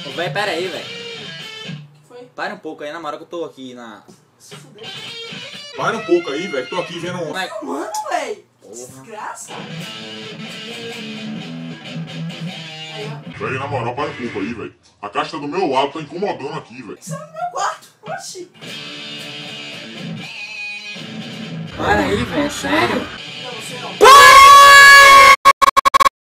Ô, véi, pera aí, velho. Que foi? Para um pouco aí, na moral que eu tô aqui na... Se fuder. Para um pouco aí, velho. Tô aqui vendo um... Mano, véi. Porra. Desgraça. Aí, ó. Velho, na moral, para um pouco aí, velho. A caixa tá do meu lado, tá incomodando aqui, velho. Isso é no meu quarto. Oxi. Para aí, velho, sério. Não, você não. Para!